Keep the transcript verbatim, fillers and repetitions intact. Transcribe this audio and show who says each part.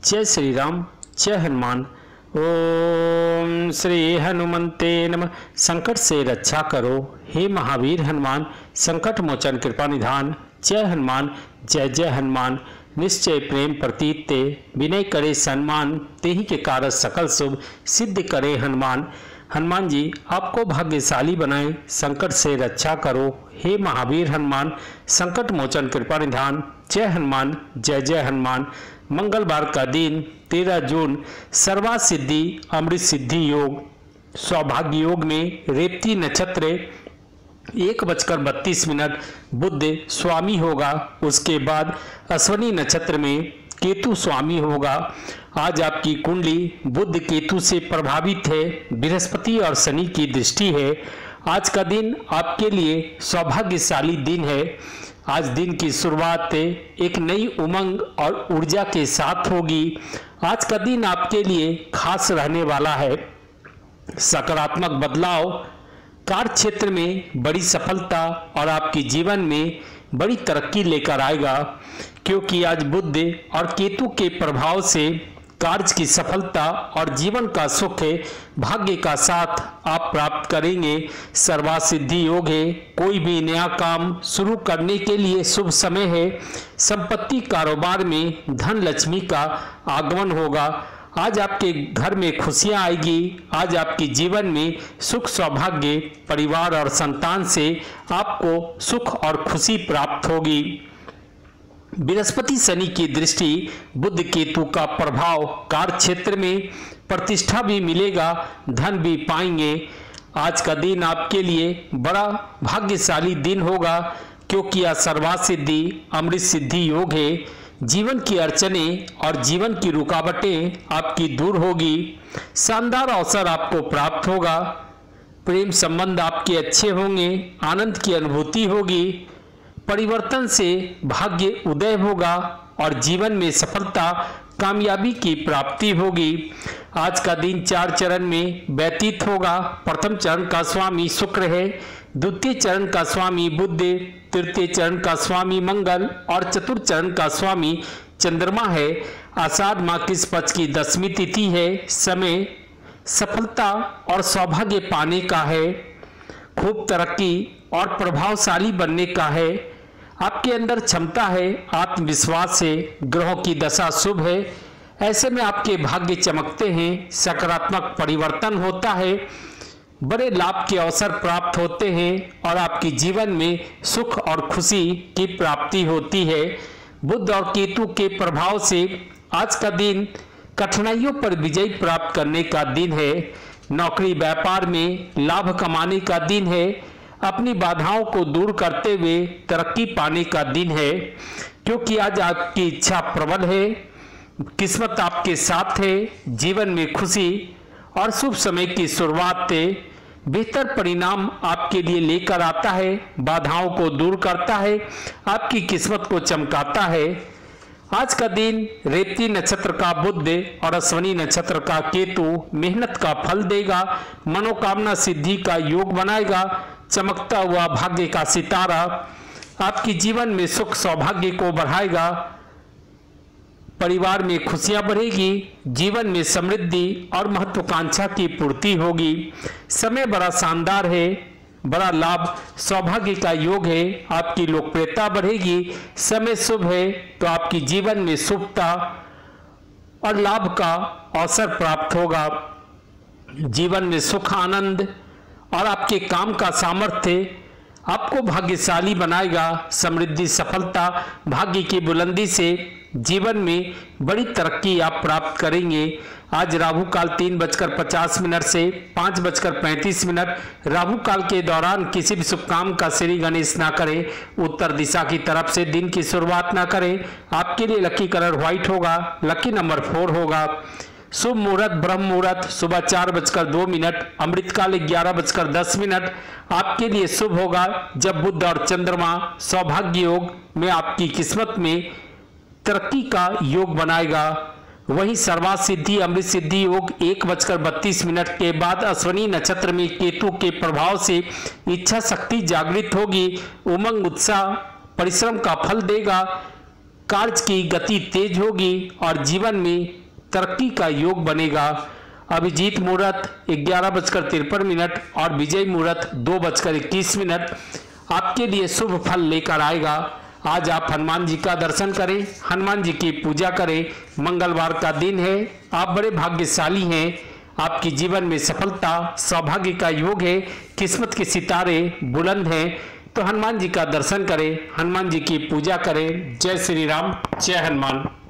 Speaker 1: जय श्री राम, जय हनुमान। ओम श्री हनुमते नमः। संकट से रक्षा करो हे महावीर हनुमान, संकट मोचन कृपा निधान। जय हनुमान, जय जय हनुमान। निश्चय प्रेम प्रतीत ते, विनय करे सम्मान। तेहि के कारज सकल शुभ, सिद्ध करे हनुमान। हनुमान जी आपको भाग्यशाली बनाए, संकट से रक्षा करो हे महावीर हनुमान, संकट मोचन कृपा निधान। जय हनुमान, जय जय हनुमान। मंगलवार का दिन तेरह जून, सर्वा सिद्धि अमृत सिद्धि योग, सौभाग्य योग में रेवती नक्षत्र एक बजकर बत्तीस मिनट बुध स्वामी होगा। उसके बाद अश्वनी नक्षत्र में केतु स्वामी होगा। आज आपकी कुंडली बुध केतु से प्रभावित है, बृहस्पति और शनि की दृष्टि है। आज का दिन आपके लिए सौभाग्यशाली दिन है। आज दिन की शुरुआत एक नई उमंग और ऊर्जा के साथ होगी। आज का दिन आपके लिए खास रहने वाला है। सकारात्मक बदलाव, कार्य क्षेत्र में बड़ी सफलता और आपके जीवन में बड़ी तरक्की लेकर आएगा, क्योंकि आज बुध और केतु के प्रभाव से कार्य की सफलता और जीवन का सुख भाग्य का साथ आप प्राप्त करेंगे। सर्वा सिद्धि योग है। कोई भी नया काम शुरू करने के लिए शुभ समय है। संपत्ति कारोबार में धन लक्ष्मी का आगमन होगा। आज आपके घर में खुशियां आएगी। आज आपके जीवन में सुख सौभाग्य, परिवार और संतान से आपको सुख और खुशी प्राप्त होगी। बृहस्पति शनि की दृष्टि, बुध केतु का प्रभाव, कार्य क्षेत्र में प्रतिष्ठा भी मिलेगा, धन भी पाएंगे। आज का दिन आपके लिए बड़ा भाग्यशाली दिन होगा, क्योंकि यह सर्वा सिद्धि अमृत सिद्धि योग है। जीवन की अड़चने और जीवन की रुकावटें आपकी दूर होगी। शानदार अवसर आपको प्राप्त होगा। प्रेम संबंध आपके अच्छे होंगे। आनंद की अनुभूति होगी। परिवर्तन से भाग्य उदय होगा और जीवन में सफलता कामयाबी की प्राप्ति होगी। आज का दिन चार चरण में व्यतीत होगा। प्रथम चरण का स्वामी शुक्र है, द्वितीय चरण का स्वामी बुध, तृतीय चरण का स्वामी मंगल और चतुर्थ चरण का स्वामी चंद्रमा है। आषाढ़ माह किस पक्ष की दसवीं तिथि है। समय सफलता और सौभाग्य पाने का है। खूब तरक्की और प्रभावशाली बनने का है। आपके अंदर क्षमता है, आत्मविश्वास है। ग्रहों की दशा शुभ है। ऐसे में आपके भाग्य चमकते हैं। सकारात्मक परिवर्तन होता है। बड़े लाभ के अवसर प्राप्त होते हैं और आपके जीवन में सुख और खुशी की प्राप्ति होती है। बुध और केतु के प्रभाव से आज का दिन कठिनाइयों पर विजय प्राप्त करने का दिन है। नौकरी व्यापार में लाभ कमाने का दिन है। अपनी बाधाओं को दूर करते हुए तरक्की पाने का दिन है, क्योंकि आज आपकी इच्छा प्रबल है। किस्मत आपके साथ है। जीवन में खुशी और शुभ समय की शुरुआत बेहतर परिणाम आपके लिए लेकर आता है। बाधाओं को दूर करता है, आपकी किस्मत को चमकाता है। आज का दिन रेवती नक्षत्र का बुध और अश्वनी नक्षत्र का केतु मेहनत का फल देगा। मनोकामना सिद्धि का योग बनाएगा। चमकता हुआ भाग्य का सितारा आपके जीवन में सुख सौभाग्य को बढ़ाएगा। परिवार में खुशियां बढ़ेगी। जीवन में समृद्धि और महत्वाकांक्षा की पूर्ति होगी। समय बड़ा शानदार है। बड़ा लाभ सौभाग्य का योग है। आपकी लोकप्रियता बढ़ेगी। समय शुभ है तो आपकी जीवन में शुभता और लाभ का अवसर प्राप्त होगा। जीवन में सुख आनंद और आपके काम का सामर्थ्य आपको भाग्यशाली बनाएगा। समृद्धि सफलता भाग्य की बुलंदी से जीवन में बड़ी तरक्की आप प्राप्त करेंगे। आज राहु काल तीन बजकर पचास मिनट से पाँच बजकर पैंतीस मिनट। राहु काल के दौरान किसी भी शुभ काम का श्री गणेश ना करें। उत्तर दिशा की तरफ से दिन की शुरुआत ना करें। आपके लिए लकी कलर व्हाइट होगा। लकी नंबर फोर होगा। शुभ मुहूर्त ब्रह्म मुहूर्त सुबह चार बजकर दो मिनट, अमृतकाल ग्यारह बजकर दस मिनट आपके लिए शुभ होगा, जब बुध और चंद्रमा सौभाग्य योग में आपकी किस्मत में तरक्की का योग बनाएगा। वहीं सर्वा सिद्धि अमृत सिद्धि योग एक बजकर बत्तीस मिनट के बाद अश्वनी नक्षत्र में केतु के प्रभाव से इच्छा शक्ति जागृत होगी। उमंग उत्साह परिश्रम का फल देगा। कार्य की गति तेज होगी और जीवन में तरक्की का योग बनेगा। अभिजीत मुहूर्त ग्यारह बजकर तिरपन मिनट और विजय मुहूर्त दो बजकर इक्कीस मिनट आपके लिए शुभ फल लेकर आएगा। आज आप हनुमान जी का दर्शन करें, हनुमान जी की पूजा करें। मंगलवार का दिन है, आप बड़े भाग्यशाली हैं। आपकी जीवन में सफलता सौभाग्य का योग है, किस्मत के सितारे बुलंद हैं। तो हनुमान जी का दर्शन करें, हनुमान जी की पूजा करें। जय श्री राम, जय हनुमान।